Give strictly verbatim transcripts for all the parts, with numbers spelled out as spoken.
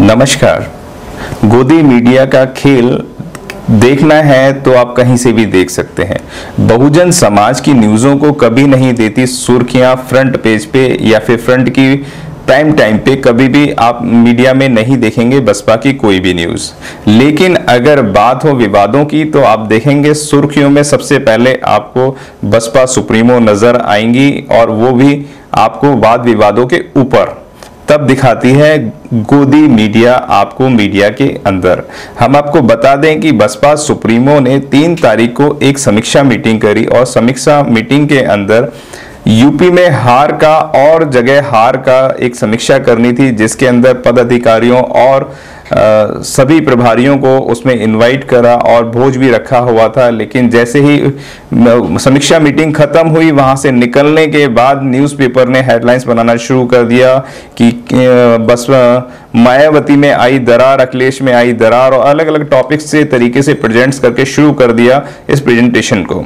नमस्कार। गोदी मीडिया का खेल देखना है तो आप कहीं से भी देख सकते हैं। बहुजन समाज की न्यूज़ों को कभी नहीं देती सुर्खियां फ्रंट पेज पे या फिर फ्रंट की प्राइम टाइम पे। कभी भी आप मीडिया में नहीं देखेंगे बसपा की कोई भी न्यूज़। लेकिन अगर बात हो विवादों की तो आप देखेंगे सुर्खियों में सबसे पहले आपको बसपा सुप्रीमो नजर आएंगी, और वो भी आपको वाद विवादों के ऊपर तब दिखाती है गोदी मीडिया आपको मीडिया के अंदर। हम आपको बता दें कि बसपा सुप्रीमो ने तीन तारीख को एक समीक्षा मीटिंग करी, और समीक्षा मीटिंग के अंदर यूपी में हार का और जगह हार का एक समीक्षा करनी थी, जिसके अंदर पदाधिकारियों और आ, सभी प्रभारियों को उसमें इनवाइट करा और भोज भी रखा हुआ था। लेकिन जैसे ही समीक्षा मीटिंग खत्म हुई, वहां से निकलने के बाद न्यूज़पेपर ने हेडलाइंस बनाना शुरू कर दिया कि बस मायावती में आई दरार, अखिलेश में आई दरार, और अलग अलग टॉपिक्स से तरीके से प्रेजेंट्स करके शुरू कर दिया इस प्रेजेंटेशन को।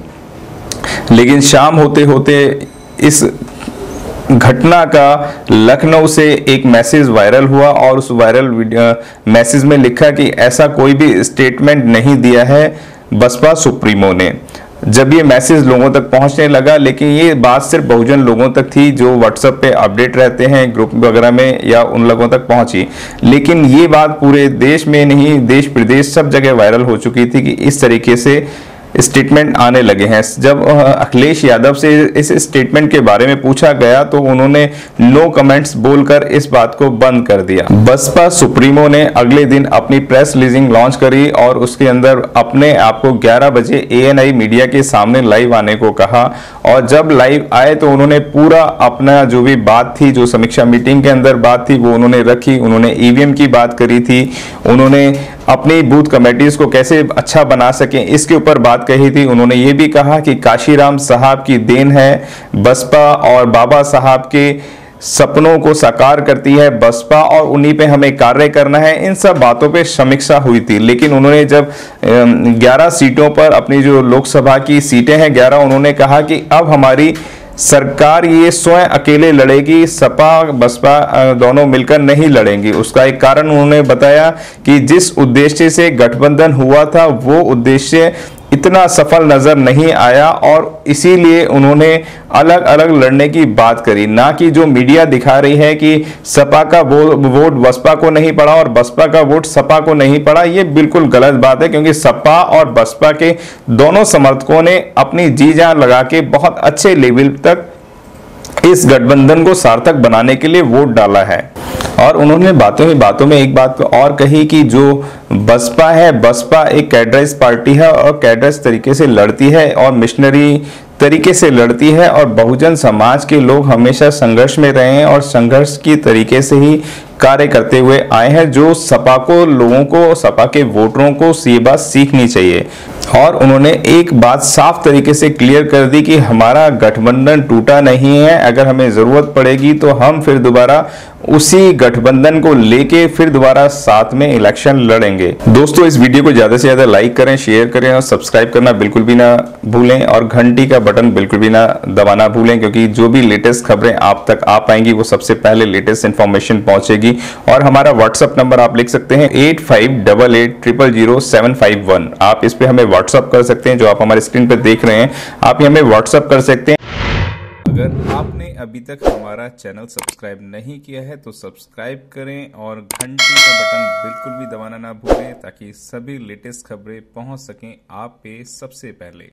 लेकिन शाम होते होते इस घटना का लखनऊ से एक मैसेज वायरल हुआ, और उस वायरल मैसेज में लिखा कि ऐसा कोई भी स्टेटमेंट नहीं दिया है बसपा सुप्रीमो ने। जब ये मैसेज लोगों तक पहुंचने लगा, लेकिन ये बात सिर्फ बहुजन लोगों तक थी जो व्हाट्सएप पे अपडेट रहते हैं ग्रुप वगैरह में, या उन लोगों तक पहुंची। लेकिन ये बात पूरे देश में नहीं, देश प्रदेश सब जगह वायरल हो चुकी थी कि इस तरीके से स्टेटमेंट आने लगे हैं। जब अखिलेश यादव से इस स्टेटमेंट के बारे में पूछा गया तो उन्होंने नो कमेंट्स बोलकर इस बात को बंद कर दिया। बसपा सुप्रीमो ने अगले दिन अपनी प्रेस रिलीजिंग लॉन्च करी, और उसके अंदर अपने आप को ग्यारह बजे एएनआई मीडिया के सामने लाइव आने को कहा। और जब लाइव आए तो उन्होंने पूरा अपना जो भी बात थी, जो समीक्षा मीटिंग के अंदर बात थी, वो उन्होंने रखी। उन्होंने ईवीएम की बात करी थी, उन्होंने अपनी बूथ कमेटीज को कैसे अच्छा बना सकें इसके ऊपर बात कही थी। उन्होंने ये भी कहा कि काशीराम साहब की देन है बसपा, और बाबा साहब के सपनों को साकार करती है बसपा, और उन्हीं पे हमें कार्य करना है। इन सब बातों पे समीक्षा हुई थी। लेकिन उन्होंने जब ग्यारह सीटों पर, अपनी जो लोकसभा की सीटें हैं ग्यारह, उन्होंने कहा कि अब हमारी सरकार ये स्वयं अकेले लड़ेगी, सपा बसपा दोनों मिलकर नहीं लड़ेंगी। उसका एक कारण उन्होंने बताया कि जिस उद्देश्य से गठबंधन हुआ था वो उद्देश्य इतना सफल नजर नहीं आया, और इसीलिए उन्होंने अलग अलग लड़ने की बात करी। ना कि जो मीडिया दिखा रही है कि सपा का वोट बसपा को नहीं पड़ा और बसपा का वोट सपा को नहीं पड़ा। ये बिल्कुल गलत बात है, क्योंकि सपा और बसपा के दोनों समर्थकों ने अपनी जी जान लगा के बहुत अच्छे लेवल तक इस गठबंधन को सार्थक बनाने के लिए वोट डाला है। और उन्होंने बातों ही बातों में एक बात और कही कि जो बसपा है, बसपा एक कैडराइज पार्टी है, और कैडराइज तरीके से लड़ती है और मिशनरी तरीके से लड़ती है, और बहुजन समाज के लोग हमेशा संघर्ष में रहे हैं और संघर्ष की तरीके से ही कार्य करते हुए आए हैं, जो सपा को, लोगों को, सपा के वोटरों को ये बात सीखनी चाहिए। और उन्होंने एक बात साफ तरीके से क्लियर कर दी कि हमारा गठबंधन टूटा नहीं है, अगर हमें जरूरत पड़ेगी तो हम फिर दोबारा उसी गठबंधन को लेके फिर दोबारा साथ में इलेक्शन लड़ेंगे। दोस्तों, इस वीडियो को ज्यादा से ज्यादा लाइक करें, शेयर करें, और सब्सक्राइब करना बिल्कुल भी ना भूलें, और घंटी का बटन बिल्कुल भी ना दबाना भूलें, क्योंकि जो भी लेटेस्ट खबरें आप तक आ पाएंगी वो सबसे पहले लेटेस्ट इंफॉर्मेशन पहुंचेगी। और हमारा व्हाट्सएप नंबर आप लिख सकते हैं eight five double eight triple zero seven five one. आप इस पे हमें व्हाट्सएप कर सकते हैं, जो आप हमारे स्क्रीन पे देख रहे हैं, आप हमें व्हाट्सएप कर सकते हैं। अगर आपने अभी तक हमारा चैनल सब्सक्राइब नहीं किया है तो सब्सक्राइब करें, और घंटी का बटन बिल्कुल भी दबाना ना भूलें, ताकि सभी लेटेस्ट खबरें पहुंच सकें आप पे सबसे पहले।